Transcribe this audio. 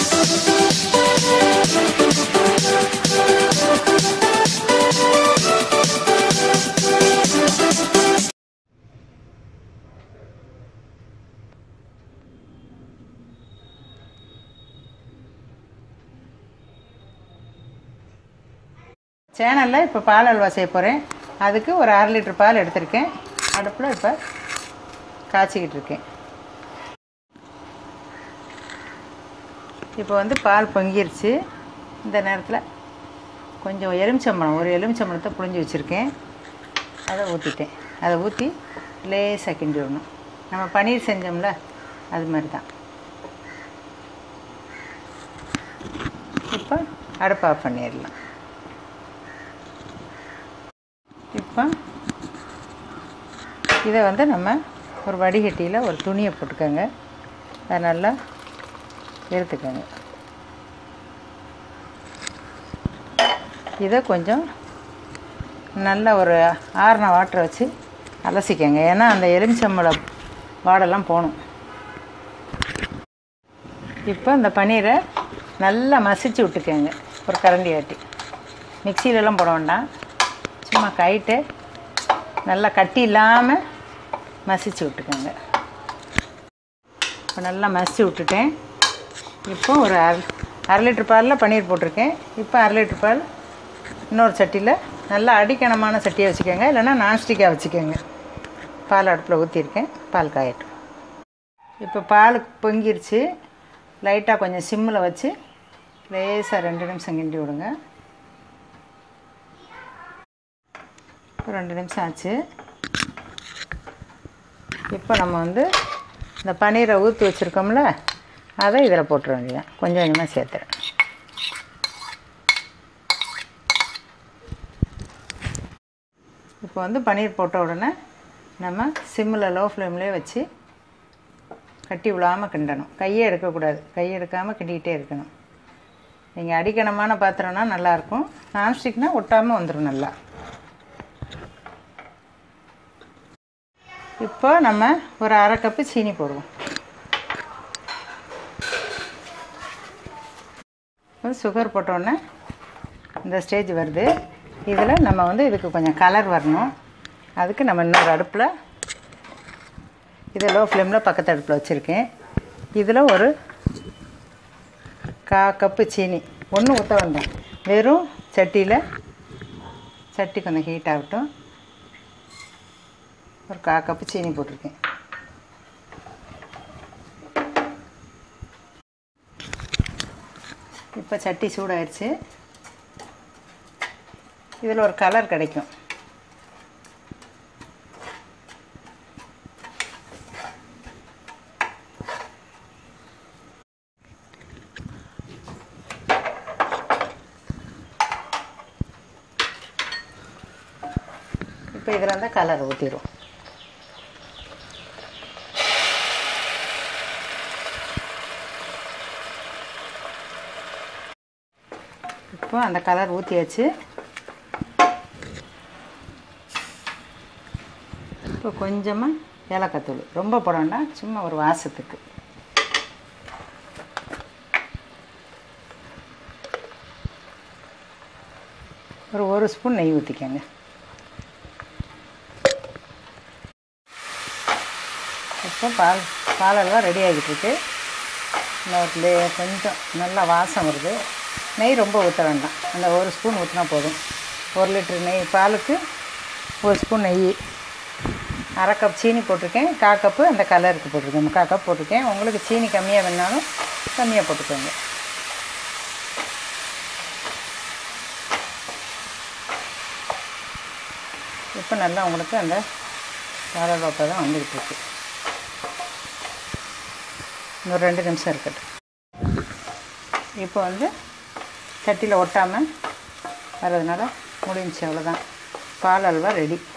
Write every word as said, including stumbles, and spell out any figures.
சேனலில் இப்போ பால் அல்வா செய்ய போகிறேன். அதுக்கு ஒரு அரை லிட்டர் பால் எடுத்திருக்கேன். அடுப்பில் இப்போ காய்ச்சிக்கிட்டு இருக்கேன். இப்போ வந்து பால் பொங்கிருச்சு. இந்த நேரத்தில் கொஞ்சம் எலுமிச்சம்பழம் ஒரு எலுமிச்சம்பழத்தை புழிஞ்சு வச்சுருக்கேன். அதை ஊற்றிட்டேன். அதை ஊற்றி லேசாக கிண்டி விடணும். நம்ம பன்னீர் செஞ்சோம்ல அது மாதிரி தான். இப்போ அடுப்பு ஆஃப் பண்ணிடலாம். இப்போ இதை வந்து நம்ம ஒரு வடிகட்டியில் ஒரு துணியை போட்டுக்கோங்க. அதை நல்லா எடுத்துக்கோங்க. இதை கொஞ்சம் நல்ல ஒரு ஆறுன வாட்டரை வச்சு அலசிக்கங்க. ஏன்னா அந்த எலுமிச்சம்பழம் வாடெல்லாம் போகணும். இப்போ இந்த பன்னீரை நல்லா மசிச்சு விட்டுக்கோங்க. ஒரு கரண்டி ஆட்டி மிக்சியிலலாம் போட வேண்டாம். சும்மா கைட்டு நல்லா கட்டி இல்லாமல் மசிச்சு விட்டுக்கோங்க. இப்போ நல்லா மசிச்சு விட்டுட்டேன். இப்போ ஒரு அரை அரை லிட்டர் பாலில் பன்னீர் போட்டிருக்கேன். இப்போ அரை லிட்டர் பால் இன்னொரு சட்டியில் நல்லா அடிக்கணமான சட்டியை வச்சுக்கோங்க. இல்லைன்னா நான்ஸ்டிக்காக வச்சுக்கோங்க. பால் அடுப்பில் ஊற்றிருக்கேன். பால் காயட்டும். இப்போ பால் பொங்கிருச்சு. லைட்டாக கொஞ்சம் சிம்மில் வச்சு லேசாக ரெண்டு நிமிஷம் கிண்டி விடுங்க. ரெண்டு நிமிஷம் ஆச்சு. இப்போ நம்ம வந்து இந்த பன்னீரை ஊற்றி வச்சுருக்கோம்ல அதை இதில் போட்டுற வேண்டியதான். கொஞ்சம் கொஞ்சமாக சேர்த்துறேன். இப்போ வந்து பன்னீர் போட்ட உடனே நம்ம சிம்மில் லோ ஃப்ளேம்லேயே வச்சு கட்டி விழாமல் கிண்டணும். கையே எடுக்கக்கூடாது. கையை எடுக்காமல் கிண்டிக்கிட்டே இருக்கணும். நீங்கள் அடிக்கணமான பாத்திரம்னா நல்லாயிருக்கும். நான்ஸ்டிக்னால் ஒட்டாமல் வந்துடும் நல்லா. இப்போ நம்ம ஒரு அரை கப்பு சீனி போடுவோம். சுகர் போட்டோன்னே இந்த ஸ்டேஜ் வருது. இதில் நம்ம வந்து இதுக்கு கொஞ்சம் கலர் வரணும். அதுக்கு நம்ம இன்னொரு அடுப்பில் இதை லோ ஃப்ளேமில் பக்கத்து அடுப்பில் வச்சுருக்கேன். இதில் ஒரு கா கப்பு சீனி ஒன்றும் ஊற்ற வேண்டாம். வெறும் சட்டியில் சட்டி கொஞ்சம் ஹீட் ஆகட்டும். ஒரு கா கப்பு சீனி போட்டிருக்கேன். இப்போ சட்டி சூடாயிடுச்சு. இதில் ஒரு கலர் கிடைக்கும். இப்போ இதில் இருந்தால் கலர் ஊற்றிடும். இப்போ அந்த கலர் ஊற்றியாச்சு. இப்போ கொஞ்சமாக ஏலக்காய் தூள், ரொம்ப போடணும்னா சும்மா ஒரு வாசத்துக்கு. ஒரு ஒரு ஸ்பூன் நெய் ஊற்றிக்கங்க. இப்போ பால் பால் அல்வா ரெடி ஆகிட்டு இருக்கு. இன்னொரு கொஞ்சம் நல்லா வாசம் வருது. நெய் ரொம்ப ஊற்ற வேண்டாம். அந்த ஒரு ஸ்பூன் ஊற்றினா போதும். ஒரு லிட்டர் நெய் பாலுக்கு ஒரு ஸ்பூன் நெய். அரை கப் சீனி போட்டிருக்கேன். கா கப்பு அந்த கலருக்கு போட்டிருக்கேன். முக்கால் கப் போட்டிருக்கேன். உங்களுக்கு சீனி கம்மியாக வேணாலும் கம்மியாக போட்டுக்கோங்க. இப்போ நல்லா உங்களுக்கு அந்த பால் அல்வா தான் வந்துக்கிட்டு இருக்கு. இன்னொரு ரெண்டு நிமிஷம் இருக்கட்டும். இப்போ வந்து சட்டியில் ஒட்டாமல் வர்றதுனால முடிஞ்சிச்சு. அவ்வளோதான். பால் அல்வா ரெடி.